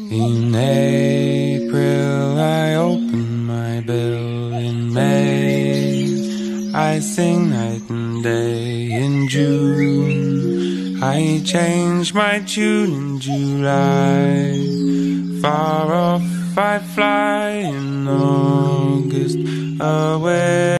In April I open my bill. In May I sing night and day. In June I change my tune. In July far off I fly. In August away